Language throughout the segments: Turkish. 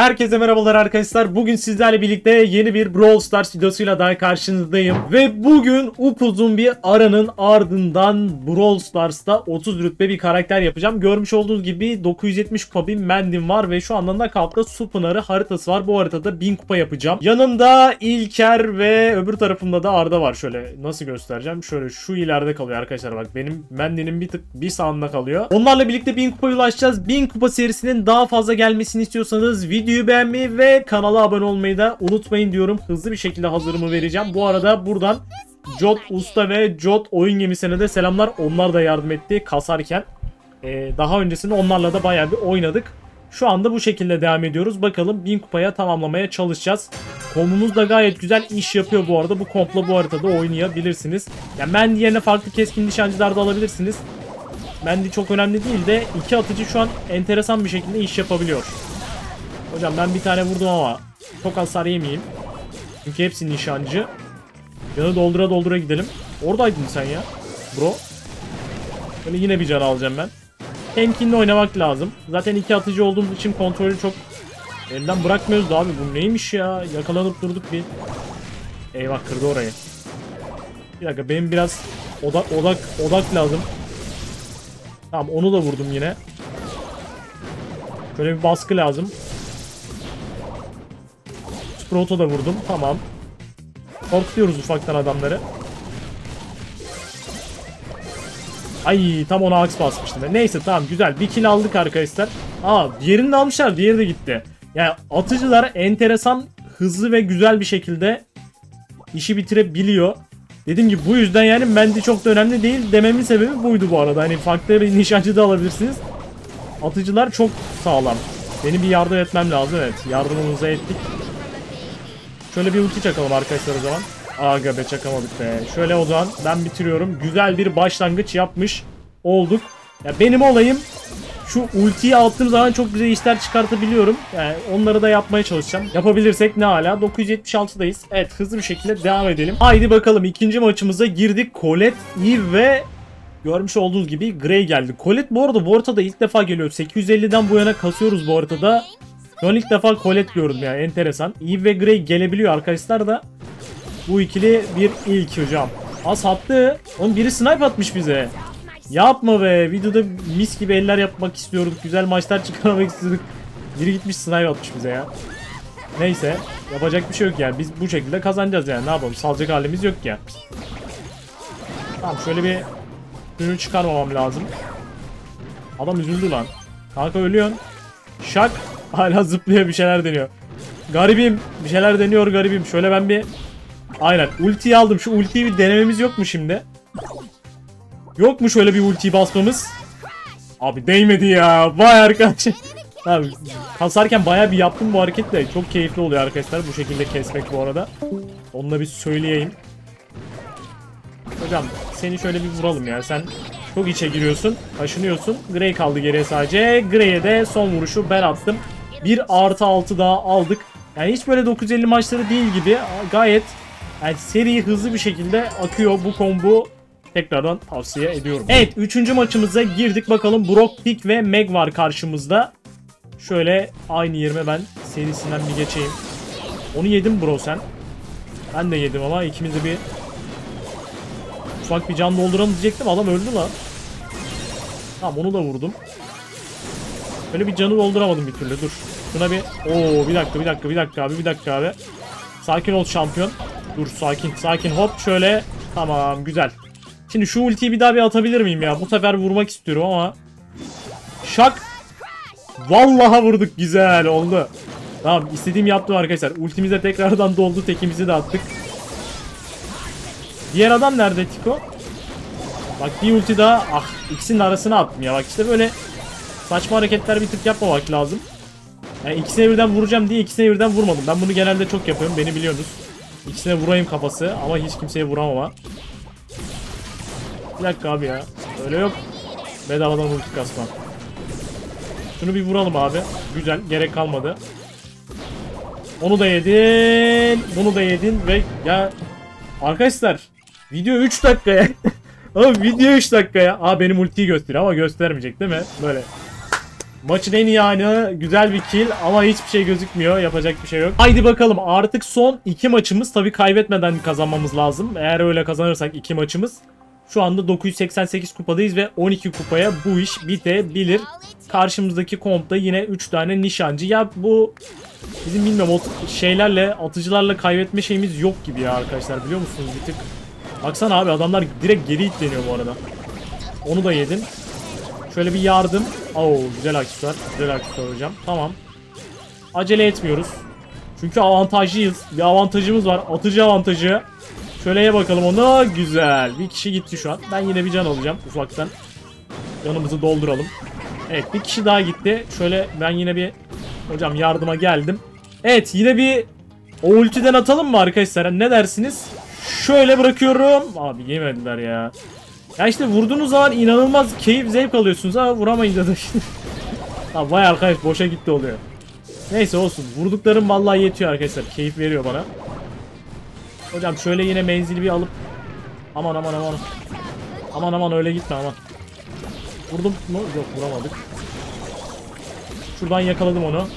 Herkese merhabalar arkadaşlar. Bugün sizlerle birlikte yeni bir Brawl Stars videosuyla daha karşınızdayım. Ve bugün upuzun bir aranın ardından Brawl Stars'ta 30 rütbe bir karakter yapacağım. Görmüş olduğunuz gibi 970 kupa bir Mendim var ve şu anda kampta Su Pınarı haritası var. Bu haritada 1000 kupa yapacağım. Yanımda İlker ve öbür tarafımda da Arda var. Şöyle nasıl göstereceğim? Şöyle şu ileride kalıyor arkadaşlar. Bak benim Mendim'in bir sağında kalıyor. Onlarla birlikte 1000 kupaya ulaşacağız. 1000 kupa serisinin daha fazla gelmesini istiyorsanız videoyu beğenmeyi ve kanala abone olmayı da unutmayın diyorum. Hızlı bir şekilde hazırımı vereceğim. Bu arada buradan Jot Usta ve Jot Oyun Gemisi'ne de selamlar. Onlar da yardım etti kasarken. Daha öncesinde onlarla da bayağı bir oynadık. Şu anda bu şekilde devam ediyoruz. Bakalım 1000 kupaya tamamlamaya çalışacağız. Komumuz da gayet güzel iş yapıyor bu arada. Bu kompla bu haritada oynayabilirsiniz. Yani Mendy yerine farklı keskin nişancılar da alabilirsiniz. Mendy çok önemli değil de iki atıcı şu an enteresan bir şekilde iş yapabiliyor. Hocam ben bir tane vurdum ama çok hasar yemeyeyim. Çünkü hepsi nişancı. Canı doldura doldura gidelim. Oradaydın sen ya bro. Böyle yine bir can alacağım ben. Temkinli oynamak lazım. Zaten iki atıcı olduğumuz için kontrolü çok elden bırakmıyoruz da abi. Bu neymiş ya? Yakalanıp durduk bir. Eyvah kırdı orayı. Bir dakika benim biraz odak lazım. Tamam onu da vurdum yine. Şöyle bir baskı lazım. Sprout'a da vurdum. Tamam. Korkutuyoruz ufaktan adamları. Ay tam ona aks basmıştım. Neyse tamam güzel. Bir kill aldık arkadaşlar. Diğerini de almışlar. Diğeri de gitti. Yani atıcılar enteresan, hızlı ve güzel bir şekilde işi bitirebiliyor. Dediğim gibi bu yüzden yani Mendy çok da önemli değil dememin sebebi buydu bu arada. Hani farklı bir nişancı da alabilirsiniz. Atıcılar çok sağlam. Benim bir yardım etmem lazım. Evet yardımımıza ettik. Şöyle bir ulti çakalım arkadaşlar o zaman. Aga be çakamadık be. Şöyle o zaman ben bitiriyorum. Güzel bir başlangıç yapmış olduk. Ya benim olayım şu ultiyi attığım zaman çok güzel işler çıkartabiliyorum. Yani onları da yapmaya çalışacağım. Yapabilirsek ne hala. 976'dayız. Evet hızlı bir şekilde devam edelim. Haydi bakalım ikinci maçımıza girdik. Colette, Eve ve görmüş olduğunuz gibi Gray geldi. Colette bu arada bu haritada ilk defa geliyor. 850'den bu yana kasıyoruz bu haritada. Şu an ilk defa Colette gördüm yani enteresan. Eve ve Gray gelebiliyor arkadaşlar da. Bu ikili bir ilk hocam. Sattı. Onun biri snipe atmış bize. Yapma be. Videoda mis gibi eller yapmak istiyorduk. Güzel maçlar çıkarmak istiyorduk. Biri gitmiş snipe atmış bize ya. Neyse. Yapacak bir şey yok yani. Biz bu şekilde kazanacağız yani. Ne yapalım? Salacak halimiz yok ya. Tamam şöyle bir ürünü çıkarmamam lazım. Adam üzüldü lan. Kanka ölüyorsun. Şak. Hala zıplıyor bir şeyler deniyor. Garibim. Bir şeyler deniyor garibim. Şöyle ben bir... Aynen. Ultiyi aldım. Şu ultiyi bir denememiz yok mu şimdi? Yok mu şöyle bir ultiyi basmamız? Abi değmedi ya. Vay arkadaş. Abi kasarken bayağı bir yaptım bu hareketle. Çok keyifli oluyor arkadaşlar. Bu şekilde kesmek bu arada. Onu da bir söyleyeyim. Hocam seni şöyle bir vuralım ya. Sen çok içe giriyorsun. Kaşınıyorsun. Gray kaldı geriye sadece. Gray'e de son vuruşu ben attım. 1+6 daha aldık. Yani hiç böyle 950 maçları değil gibi. Gayet yani seri hızlı bir şekilde akıyor bu combo. Tekrardan tavsiye ediyorum. Evet 3. maçımıza girdik. Bakalım Brock, Pick ve Meg var karşımızda. Şöyle aynı yerime ben serisinden bir geçeyim. Onu yedim bro sen. Ben de yedim ama ikimiz de bir ufak bir can dolduralım diyecektim. Adam öldü lan. Tamam onu da vurdum. Böyle bir canı dolduramadım bir türlü. Dur. Şuna bir... bir dakika abi. Sakin ol şampiyon. Dur sakin hop şöyle. Tamam güzel. Şimdi şu ultiyi bir daha bir atabilir miyim ya? Bu sefer vurmak istiyorum ama. Şak. Vallahi vurduk güzel oldu. Tamam istediğimi yaptım arkadaşlar. Ultimiz de tekrardan doldu. Tekimizi de attık. Diğer adam nerede Tiko? Bak bir ulti daha. İkisinin arasına attım ya. Bak işte böyle saçma hareketler bir tık yapmamak lazım. Yani ikisine birden vuracağım diye ikisine birden vurmadım. Ben bunu genelde çok yapıyorum. Beni biliyorsunuz. İkisine vurayım kafası ama hiç kimseye vuramama. Bir dakika abi ya. Öyle yok. Bedavadan ulti kasma. Şunu bir vuralım abi. Güzel. Gerek kalmadı. Onu da yedin. Bunu da yedin ve ya arkadaşlar video 3 dakikaya. Abi video 3 dakikaya. Benim ultiyi gösteriyor ama göstermeyecek değil mi? Böyle. Maçın en iyi anı, güzel bir kill ama hiçbir şey gözükmüyor. Yapacak bir şey yok. Haydi bakalım, artık son 2 maçımız. Tabii kaybetmeden kazanmamız lazım. Eğer öyle kazanırsak 2 maçımız. Şu anda 988 kupadayız ve 12 kupaya bu iş bitebilir. Karşımızdaki kompta yine 3 tane nişancı. Ya bu bizim bilmiyorum, o şeylerle, atıcılarla kaybetme şeyimiz yok gibi ya arkadaşlar, biliyor musunuz bir tık. Baksana abi, adamlar direkt geri itleniyor bu arada. Onu da yedim. Şöyle bir yardım. Oo, güzel aksesuar. Güzel aksesuar hocam. Tamam. Acele etmiyoruz. Çünkü avantajlıyız. Bir avantajımız var. Atıcı avantajı. Şöyleye bakalım ona. Güzel. Bir kişi gitti şu an. Ben yine bir can alacağım ufaktan. Canımızı dolduralım. Evet, bir kişi daha gitti. Şöyle ben yine bir hocam yardıma geldim. Evet, yine bir o ultiden atalım mı arkadaşlar? Ne dersiniz? Şöyle bırakıyorum. Abi yemediler ya. Ya işte vurduğunuz zaman inanılmaz keyif, zevk alıyorsunuz ama vuramayınca da ha, vay arkadaş, boşa gitti oluyor. Neyse olsun. Vurduklarım vallahi yetiyor arkadaşlar. Keyif veriyor bana. Hocam şöyle yine menzili bir alıp aman aman aman. Aman aman, öyle gitme aman. Vurdum mu? Yok, vuramadık. Şuradan yakaladım onu.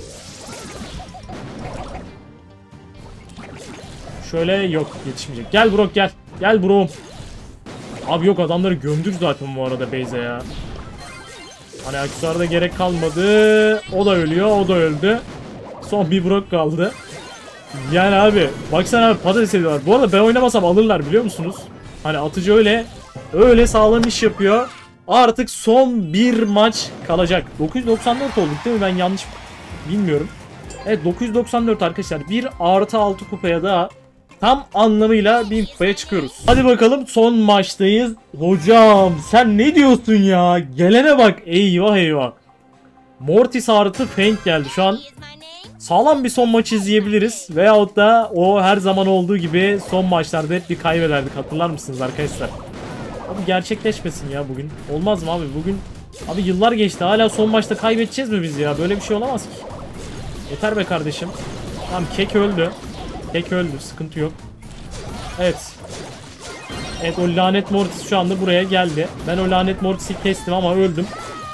Şöyle yok, yetişmeyecek. Gel Brock gel. Gel Brock'um. Abi yok, adamları gömdük zaten bu arada base'e ya. Hani aksesuarda gerek kalmadı. O da ölüyor, o da öldü. Son bir Brock kaldı. Yani abi baksana abi, patates ediyorlar. Bu arada ben oynamasam alırlar, biliyor musunuz? Hani atıcı öyle sağlam iş yapıyor. Artık son bir maç kalacak. 994 olduk değil mi? Ben yanlış bilmiyorum. Evet, 994 arkadaşlar. 1 artı 6 kupaya da tam anlamıyla 1000 kupaya çıkıyoruz. Hadi bakalım, son maçtayız. Hocam sen ne diyorsun ya? Gelene bak, eyvah eyvah. Mortis artı Fang geldi şu an. Sağlam bir son maç izleyebiliriz. Veyahut da o her zaman olduğu gibi son maçlarda hep bir kaybederdik. Hatırlar mısınız arkadaşlar? Abi gerçekleşmesin ya bugün. Olmaz mı abi bugün? Abi yıllar geçti, hala son maçta kaybedeceğiz mi biz ya? Böyle bir şey olamaz ki. Yeter be kardeşim. Tamam, Kek öldü. Kek öldü, sıkıntı yok. Evet. Evet, o lanet Mortis şu anda buraya geldi. Ben o lanet Mortis'i kestim ama öldüm.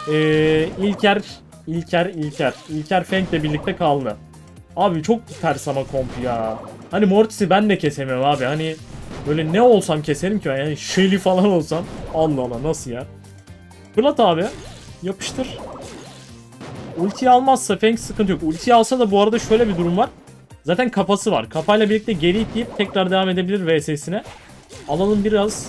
İlker Fang'le birlikte kaldı. Abi çok ters ama komp ya. Hani Mortis'i ben de kesemiyorum abi. Hani böyle ne olsam keserim ki. Yani Shelly falan olsam. Allah Allah, nasıl ya? Fırlat abi. Yapıştır. Ultiyi almazsa Fang sıkıntı yok. Ultiyi alsa da bu arada şöyle bir durum var. Zaten kafası var. Kafayla birlikte geri itleyip tekrar devam edebilir VS'sine. Alanın biraz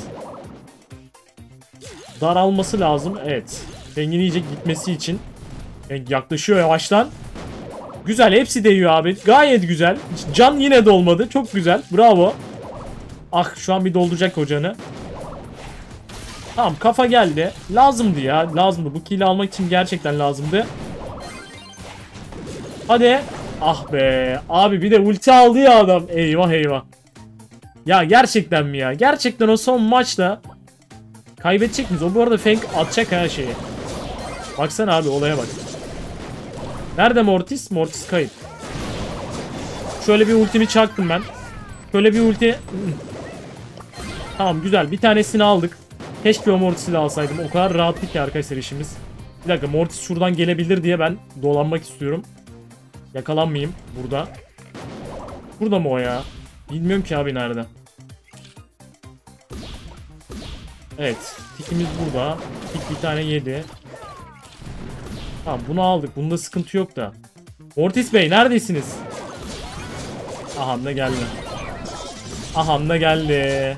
daralması lazım. Evet. Fang'in iyice gitmesi için. Fang yaklaşıyor yavaştan. Güzel, hepsi değiyor abi. Gayet güzel. Can yine dolmadı. Çok güzel. Bravo. Ah, şu an bir dolduracak hocanı. Tamam, kafa geldi. Lazımdı ya. Lazımdı. Bu kill'i almak için gerçekten lazımdı. Hadi. Ah be. Abi bir de ulti aldı ya adam. Eyvah eyvah. Ya gerçekten mi ya? Gerçekten o son maçta kaybedecek miyiz? O bu arada Fang atacak her şeyi. Baksana abi, olaya bak. Nerede Mortis? Mortis kayıp. Şöyle bir ultimi çaktım ben. Şöyle bir ulti. Tamam, güzel. Bir tanesini aldık. Keşke o Mortis'i de alsaydım. O kadar rahatlık ki arkadaşlar işimiz. Bir dakika, Mortis şuradan gelebilir diye ben dolanmak istiyorum. Yakalanmayayım burada. Burada mı o ya? Bilmiyorum ki abi, nerede? Evet. Tikimiz burada. Tik bir tane yedi. Tamam, bunu aldık. Bunda sıkıntı yok da. Mortis Bey neredesiniz? Aha da geldi. Aha da geldi.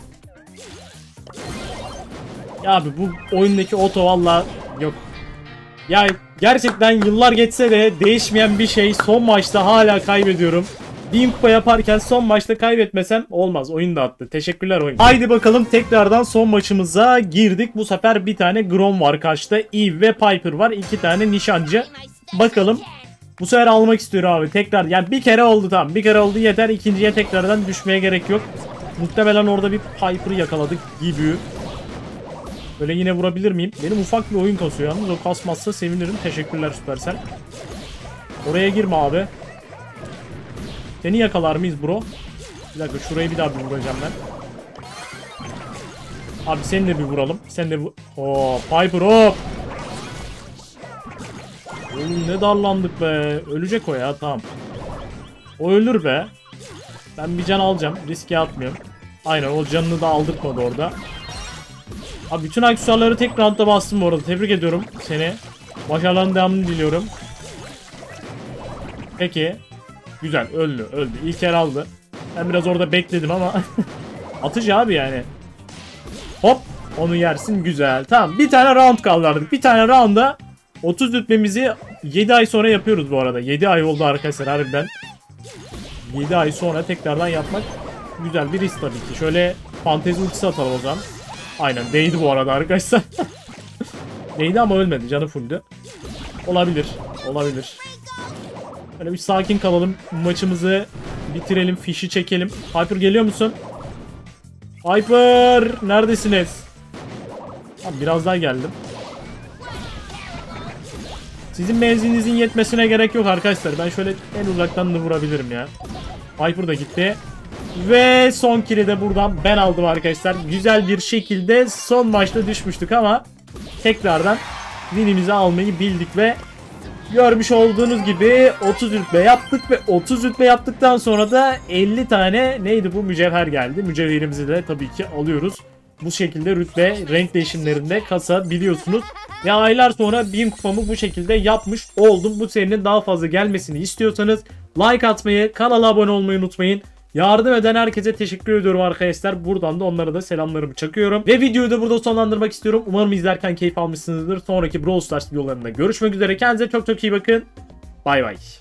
Ya abi bu oyundaki oto valla yok. Ya gerçekten yıllar geçse de değişmeyen bir şey. Son maçta hala kaybediyorum. 1000 kupa yaparken son maçta kaybetmesem olmaz. Oyun da attı. Teşekkürler oyun. Haydi bakalım, tekrardan son maçımıza girdik. Bu sefer bir tane Grom var karşıda. Eve ve Piper var. 2 tane nişancı. Bakalım. Bu sefer almak istiyorum abi. Tekrar yani bir kere oldu, tamam. Bir kere oldu yeter. İkinciye tekrardan düşmeye gerek yok. Muhtemelen orada bir Piper'ı yakaladık gibi. Böyle yine vurabilir miyim? Benim ufak bir oyun kasıyor yalnız. O kasmazsa sevinirim. Teşekkürler Supercell. Oraya girme abi. Seni yakalar mıyız bro? Bir dakika, şurayı bir daha bir vuracağım ben. Abi seni de bir vuralım. Sen de Oo, Piper hop. ne darlandık be. Ölecek o ya, tamam. O ölür be. Ben bir can alacağım. Riske atmıyorum. Aynen, o canını da aldırtmadı orada. Abi bütün aksesuarları tek roundda bastım bu arada. Tebrik ediyorum seni. Başarıların devamını diliyorum. Peki. Güzel, öldü. İlk yer aldı. Ben biraz orada bekledim ama. Atıcı abi yani. Hop. Onu yersin, güzel. Tamam, bir tane round kaldı artık. Bir tane rounda 30 rütbemizi 7 ay sonra yapıyoruz bu arada. 7 ay oldu arkadaşlar harbiden. 7 ay sonra tekrardan yapmak güzel bir risk tabii ki. Şöyle fantezi ultisi atalım o zaman. Aynen, değdi bu arada arkadaşlar. Değdi ama ölmedi, canı fulldü. Olabilir. Böyle bir sakin kalalım. Maçımızı bitirelim, fişi çekelim. Hyper geliyor musun? Hyper neredesiniz? Tamam, biraz daha geldim. Sizin menzilinizin yetmesine gerek yok arkadaşlar. Ben şöyle en uzaktan da vurabilirim ya. Hyper da gitti. Ve son kill'i de buradan ben aldım arkadaşlar. Güzel bir şekilde son maçta düşmüştük ama tekrardan winimizi almayı bildik ve görmüş olduğunuz gibi 30 rütbe yaptık ve 30 rütbe yaptıktan sonra da 50 tane neydi bu, mücevher geldi. Mücevherimizi de tabii ki alıyoruz. Bu şekilde rütbe renk değişimlerinde kasabiliyorsunuz. Ve aylar sonra 1000 kupamı bu şekilde yapmış oldum. Bu serinin daha fazla gelmesini istiyorsanız like atmayı, kanala abone olmayı unutmayın. Yardım eden herkese teşekkür ediyorum arkadaşlar. Buradan da onlara da selamlarımı çakıyorum. Ve videoyu da burada sonlandırmak istiyorum. Umarım izlerken keyif almışsınızdır. Sonraki Brawl Stars videolarında görüşmek üzere. Kendinize çok çok iyi bakın. Bay bay.